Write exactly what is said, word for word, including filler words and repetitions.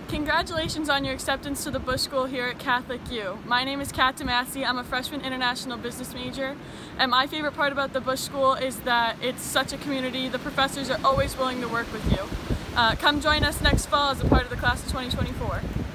Congratulations on your acceptance to the Bush School here at Catholic U. My name is Kat DeMassi. I'm a freshman international business major, and my favorite part about the Bush School is that it's such a community. The professors are always willing to work with you. Uh, come join us next fall as a part of the class of twenty twenty-four.